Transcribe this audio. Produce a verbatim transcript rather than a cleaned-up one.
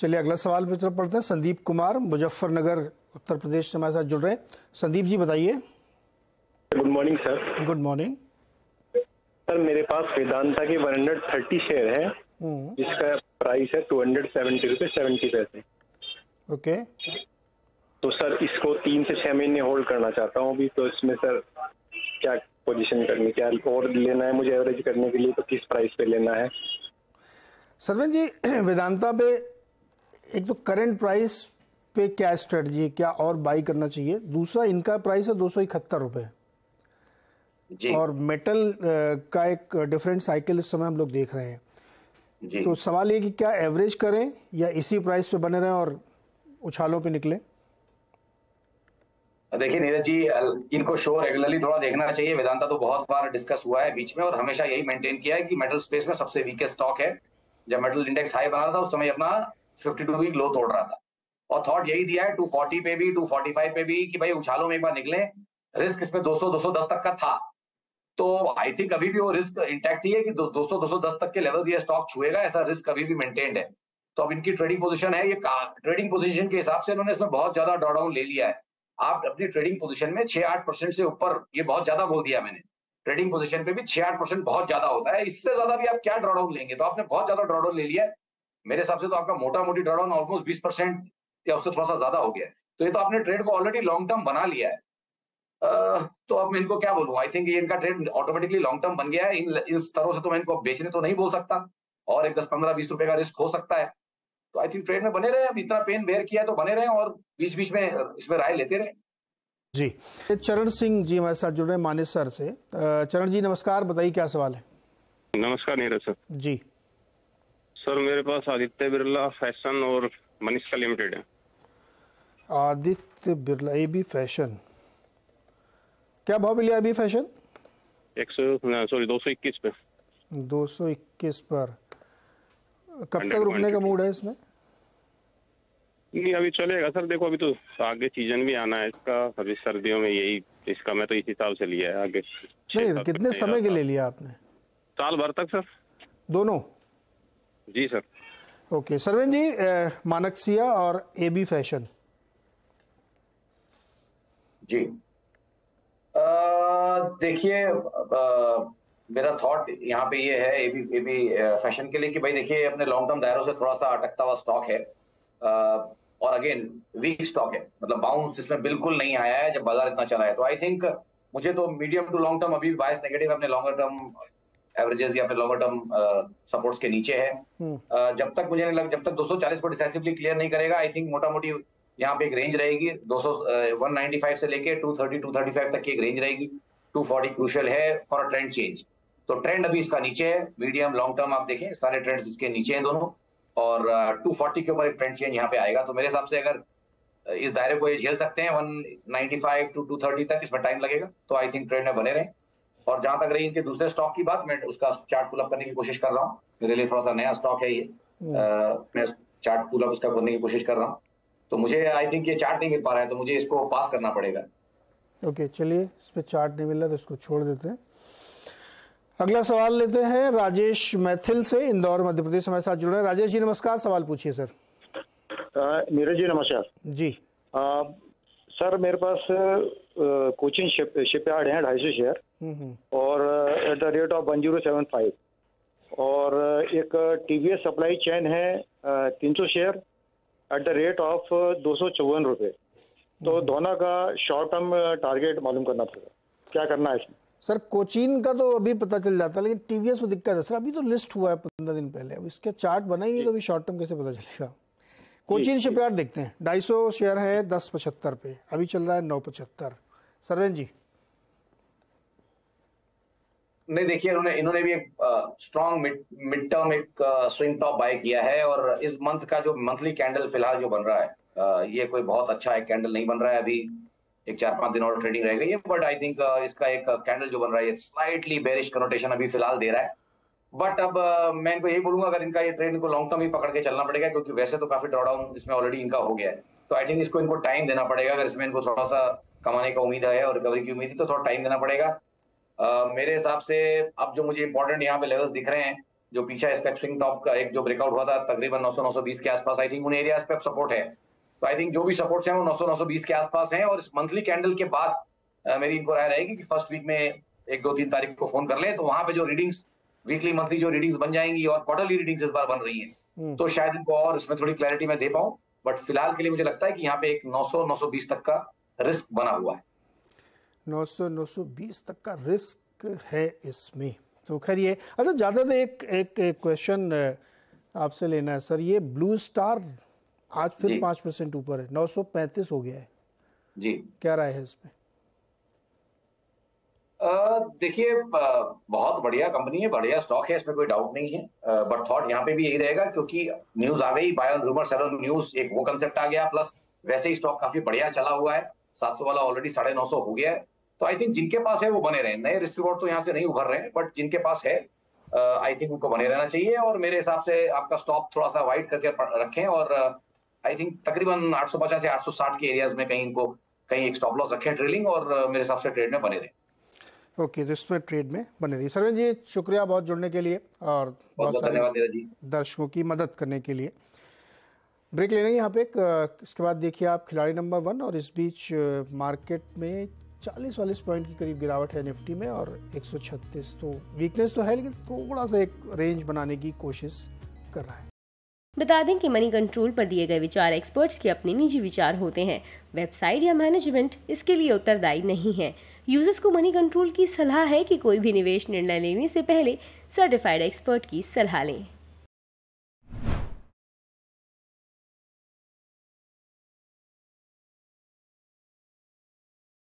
चलिए अगला सवाल पे तरफ पढ़ते हैं। संदीप कुमार मुजफ्फरनगर उत्तर प्रदेश से हमारे साथ जुड़ रहे हैं। संदीप जी बताइए। Good morning sir. Good morning sir, मेरे पास वेदांता के एक सौ तीस शेयर है जिसका प्राइस है टू हंड्रेड सेवेंटी रुपये सेवेंटी पैसे। ओके, तो सर इसको तीन से छह महीने होल्ड करना चाहता हूँ अभी, तो इसमें सर क्या पोजीशन करनी, क्या और लेना है मुझे एवरेज करने के लिए, तो किस प्राइस पे लेना है? सरवन जी, वेदांता पे एक तो करंट प्राइस पे क्या स्ट्रेटजी है, क्या और बाई करना चाहिए? दूसरा, इनका प्राइस है दो सौ इकहत्तर रुपये और मेटल का एक डिफरेंट साइकिल इस समय हम लोग देख रहे हैं जी। तो सवाल ये कि क्या एवरेज करें या इसी प्राइस पे बने रहें और उछालों पे निकले? देखिए नीरज जी, इनको शो रेगुलरली थोड़ा देखना चाहिए। वेदांता तो बहुत बार डिस्कस हुआ है बीच में और हमेशा यही मेंटेन किया है कि मेटल स्पेस में सबसे वीकेस्ट स्टॉक है। जब मेटल इंडेक्स हाई बना रहा था उस समय अपना बावन वीक लो तोड़ रहा था और थॉट यही दिया है दो सौ चालीस पे भी, दो सौ पैंतालीस पे भी कि भाई उछालों में एक बार निकलें। रिस्क इसमें दो सौ दो सौ दस तक का था, तो आई थिंक अभी भी वो रिस्क इंटैक्ट ही है कि दो सौ दो सौ दस तक के लेवल्स ये स्टॉक छुएगा, ऐसा रिस्क अभी भी मेंटेन्ड है। तो अब इनकी ट्रेडिंग पोजीशन है, ये ट्रेडिंग पोजीशन के हिसाब से इन्होंने इसमें बहुत ज्यादा ड्रॉडाउन ले लिया है। आप अपनी ट्रेडिंग पोजीशन में छह आठ परसेंट से ऊपर, ये बहुत ज्यादा बोल दिया मैंने, ट्रेडिंग पोजीशन पे भी छह आठ परसेंट बहुत ज्यादा होता है। इससे ज्यादा भी आप क्या ड्रॉडाउन लेंगे? तो आपने बहुत ज्यादा ड्रॉडाउन ले लिया है। मेरे हिसाब से तो आपका मोटा मोटी ड्रॉडाउन ऑलमोस्ट बीस परसेंट या उससे थोड़ा सा ज्यादा हो गया है। तो ये तो आपने ट्रेड को ऑलरेडी लॉन्ग टर्म बना लिया है। Uh, तो अब मैं इनको क्या बोलूं? आई थिंक ये इनका ट्रेड ऑटोमेटिकली लॉन्ग टर्म बन गया है। इन इस तरह से तो मैं इनको बेचने तो नहीं बोल सकता और एक दस पंद्रह बीस रुपए का रिस्क हो सकता है। तो आई थिंक ट्रेड में बने रहे। अब इतना पेन बेयर किया है तो बने रहे और बीच बीच में इसमें राय लेते रहे जी। चरण सिंह जी हमारे साथ जुड़ रहे हैं मानेसर से। चरण जी नमस्कार, बताइए क्या सवाल है? नमस्कार नीरज सर। जी सर, मेरे पास आदित्य बिरला फैशन और मनीषा लिमिटेड है। आदित्य बिरला, एबी फैशन, क्या भाव मिला अभी फैशन? एक सौ सॉरी दो सौ इक्कीस पे। दो सौ इक्कीस पर कब तक रुकने का मूड है इसमें? नहीं अभी चलेगा सर। देखो अभी तो आगे सीजन भी आना है इसका, अभी सर्दियों में यही इसका मैं तो इस हिसाब से लिया है। आगे नहीं, कितने समय के लिए लिया आपने? साल भर तक सर। दोनों? जी सर। ओके सरवेन जी, मानकसिया और एबी फैशन। जी देखिए, मेरा थॉट यहाँ पे ये है एबी एबी फैशन के लिए कि भाई देखिए अपने लॉन्ग टर्म दायरों से थोड़ा सा अटकता हुआ स्टॉक है uh, और अगेन वीक स्टॉक है, मतलब बाउंस इसमें बिल्कुल नहीं आया है जब बाजार इतना चला है। तो आई थिंक मुझे तो मीडियम टू लॉन्ग टर्म अभी बायस नेगेटिव अपने लॉन्गर टर्म एवरेजेस या अपने लॉन्गर टर्म सपोर्ट्स के नीचे है। uh, जब तक मुझे नहीं लग जब तक दो सौ चालीस को डिसाइसिवली क्लियर नहीं करेगा, आई थिंक मोटा मोटी यहाँ पे एक रेंज रहेगी दो सौ एक सौ पचानवे से लेके दो सौ तीस दो सौ पैंतीस तक की एक रेंज रहेगी। दो सौ चालीस क्रूशियल है फॉर अ ट्रेंड चेंज। तो ट्रेंड अभी इसका नीचे है, मीडियम लॉन्ग टर्म आप देखें सारे ट्रेंड्स इसके नीचे हैं दोनों, और दो सौ चालीस के ऊपर एक ट्रेंड चेंज यहाँ पे आएगा। तो मेरे हिसाब से अगर इस दायरे को ये झेल सकते हैं एक सौ पचानवे टू दो सौ तीस तक, इसमें टाइम लगेगा, तो आई थिंक ट्रेंड में बने रहें। और जहां तक रही इनके दूसरे स्टॉक की बात, मैं उसका चार्ट पुल अप करने की कोशिश कर रहा हूँ। मेरे लिए थोड़ा सा नया स्टॉक है ये, मैं चार्ट पुल अप उसका करने की कोशिश कर रहा हूँ। तो मुझे आई थिंक ये चार्ट नहीं मिल पा रहा है, तो मुझे इसको पास करना पड़ेगा। ओके okay, चलिए इस पे चार्ट नहीं मिल रहा तो इसको छोड़ देते हैं। अगला सवाल लेते हैं राजेश मैथिल से, इंदौर मध्य प्रदेश हमारे साथ जुड़ रहे हैं। राजेश जी नमस्कार, सवाल पूछिए सर। नीरज जी नमस्कार। जी आ, सर मेरे पास कोचिन शिप शिपयार्ड है ढाई सौ शेयर और at the rate of one zero seven five, और एक टीवीएस सप्लाई चेन है तीन सौ share at the rate of दो सौ चौवन रुपये। तो दोनों का शॉर्ट टर्म टारगेट मालूम करना पड़ेगा, क्या करना है इसमें? सर कोचीन का तो अभी पता चल जाता है, लेकिन टीवीएस में दिक्कत है सर, अभी तो लिस्ट हुआ है पंद्रह दिन पहले, अब इसके चार्ट बनाएंगे तो अभी शॉर्ट टर्म कैसे पता चलेगा? कोचीन शिपयार्ड देखते हैं, ढाई सौ शेयर है दस पचहत्तर पे, अभी चल रहा है नौ पचहत्तर। सरवेन जी। नहीं देखिए, इन्होंने इन्होंने भी एक स्ट्रॉन्ग मिड मिड टर्म एक स्विंग टॉप बाय किया है, और इस मंथ का जो मंथली कैंडल फिलहाल जो बन रहा है uh, ये कोई बहुत अच्छा एक कैंडल नहीं बन रहा है। अभी एक चार पांच दिन और ट्रेडिंग रह गई है, बट आई थिंक uh, इसका एक कैंडल जो बन रहा है स्लाइटली बेरिश कनोटेशन अभी फिलहाल दे रहा है। बट अब uh, मैं इनको यही बोलूंगा, अगर इनका ये ट्रेड इनको लॉन्ग टर्म ही पकड़ के चलना पड़ेगा, क्योंकि वैसे तो काफी ड्रॉडाउन इसमें ऑलरेडी इनका हो गया है। तो आई थिंक इसको इनको टाइम देना पड़ेगा। अगर इसमें इनको थोड़ा सा कमाने का उम्मीद है और रिकवरी की उम्मीद है तो थोड़ा टाइम देना पड़ेगा। Uh, मेरे हिसाब से अब जो मुझे इंपॉर्टेंट यहाँ पे लेवल्स दिख रहे हैं जो पीछे इसका स्विंग टॉप का एक जो ब्रेकआउट हुआ था तकरीबन नौ सौ नौ सौ बीस के आसपास, आई थिंक उन एरियाज पे सपोर्ट है। तो आई थिंक जो भी सपोर्ट्स हैं वो नौ सौ नौ सौ बीस के आसपास हैं, और इस मंथली कैंडल के बाद uh, मेरी इनको राय रहेगी कि फर्स्ट वीक में एक दो तीन तारीख को फोन कर ले, तो वहां पे जो रीडिंग्स वीकली मंथली जो रीडिंग्स बन जाएंगी और क्वार्टरली रीडिंग्स इस बार बन रही हैं, तो शायद इनको और इसमें थोड़ी क्लैरिटी मैं दे पाऊं। बट फिलहाल के लिए मुझे लगता है कि यहाँ पे एक नौ सौ नौ सौ बीस तक का रिस्क बना हुआ है। नौ सौ नौ सौ बीस तक का रिस्क है इसमें। तो खैर ये अच्छा ज़्यादा एक एक क्वेश्चन आपसे लेना है सर, ये ब्लू स्टार आज फिर पाँच परसेंट ऊपर है, नौ सौ पैंतीस हो गया है जी, क्या राय है इसमें? देखिए बहुत बढ़िया कंपनी है, बढ़िया स्टॉक है, इसमें कोई डाउट नहीं है। बट थॉट यहाँ पे भी यही रहेगा क्योंकि न्यूज आ गई, buy on rumour sell on news, एक वो कंसेप्ट आ गया, प्लस वैसे ही स्टॉक काफी बढ़िया चला हुआ है, सात सौ वाला ऑलरेडी साढ़े नौ सौ हो गया है। तो आई थिंक जिनके पास है वो बने रहे, नए रिस्क रिवॉर्ड तो यहाँ से नहीं उभर रहे हैं, बट जिनके पास है आई थिंक उनको बने रहना चाहिए। और मेरे हिसाब से आपका स्टॉप थोड़ा सा वाइड करके रखें, और आई थिंक तकरीबन आठ सौ पचास से आठ सौ साठ के एरियाज में कहीं इनको कहीं एक स्टॉप लॉस रखें ट्रेलिंग, और मेरे हिसाब से ट्रेड में बने रहें। ओके okay, तो इसमें ट्रेड में बने रही। सरवन जी शुक्रिया बहुत जुड़ने के लिए और बहुत, बहुत धन्यवाद जी, दर्शकों की मदद करने के लिए। ब्रेक लेना है यहाँ पे, इसके बाद देखिए आप खिलाड़ी नंबर वन, और इस बीच मार्केट में चालीस वालीस पॉइंट की करीब गिरावट है निफ्टी में और एक सौ छत्तीस, तो वीकनेस तो है लेकिन थोड़ा सा एक रेंज बनाने की कोशिश कर रहा है। बता दें कि मनी कंट्रोल पर दिए गए विचार एक्सपर्ट्स के अपने निजी विचार होते हैं। वेबसाइट या मैनेजमेंट इसके लिए उत्तरदायी नहीं है। यूजर्स को मनी कंट्रोल की सलाह है कि कोई भी निवेश निर्णय लेने से पहले सर्टिफाइड एक्सपर्ट की सलाह लें।